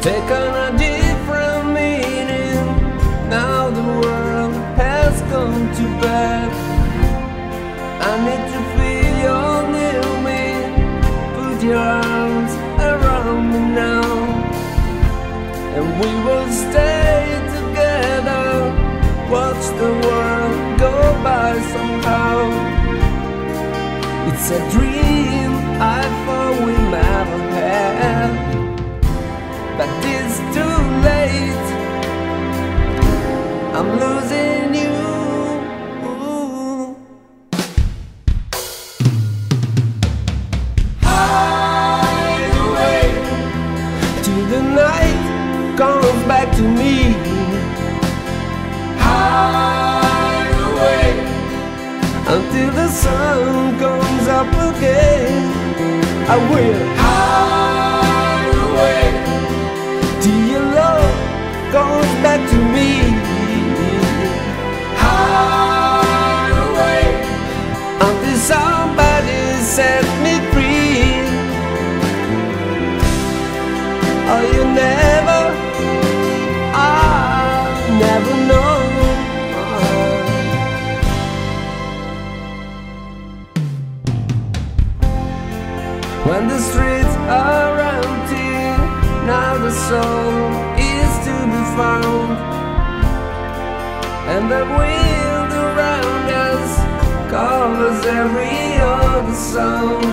taken a different meaning. Now the world has gone to bed. I need to feel your near me. Put your arms around me now, and we will stay together. Watch the world go by somehow. It's a dream I thought we never had, but it's too late. I'm losing you. Hideway till the night comes back to me. Hideway until the sun comes up again. I will hide away till your love comes back to me. Hide away until somebody set me free. Oh, you never, I'll never know. When the streets are empty, now the soul is to be found, and the wind around us covers every other sound.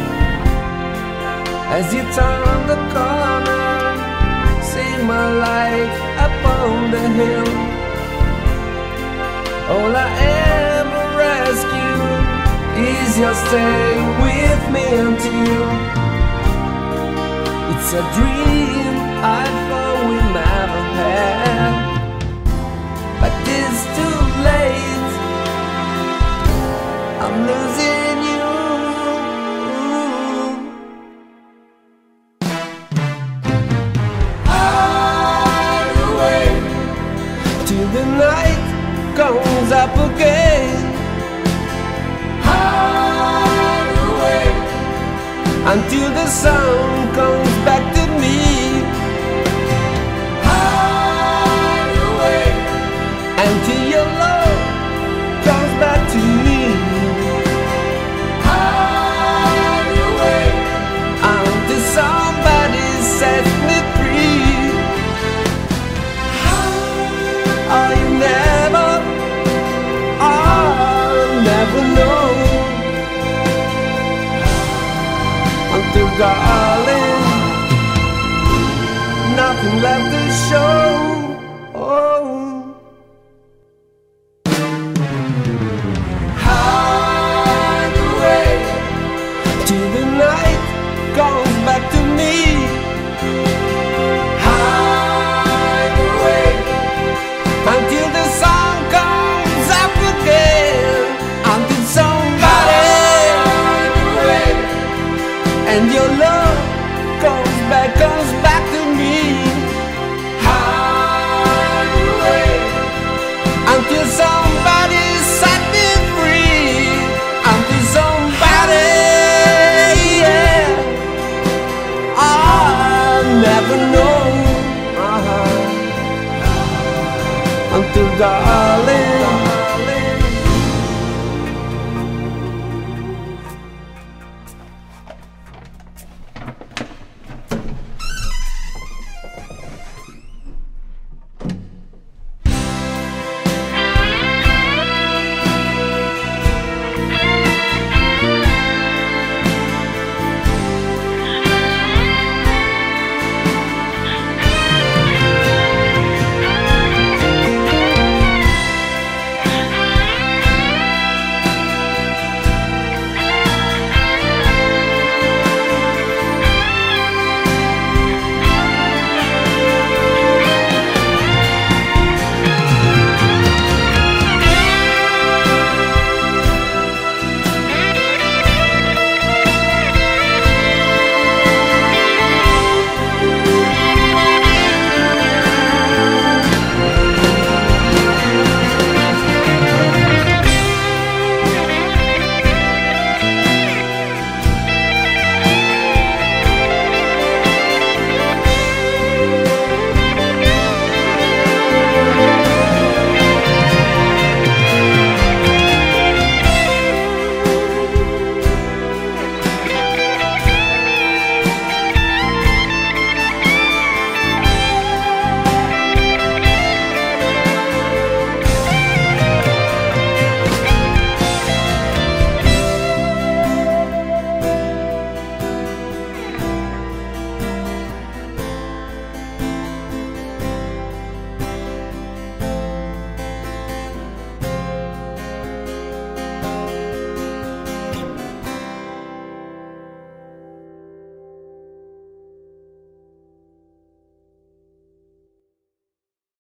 As you turn the corner, see my light upon the hill. All I ever ask you is your stay with me until it's a dream I thought we never had, but it's too late. I'm losing you. Hide away till the night comes up again. Until the sun comes back to me. Hide away until your love comes back to me. Hide away until somebody sets me free. Oh, you never, I'll never know. Darling, nothing left to show.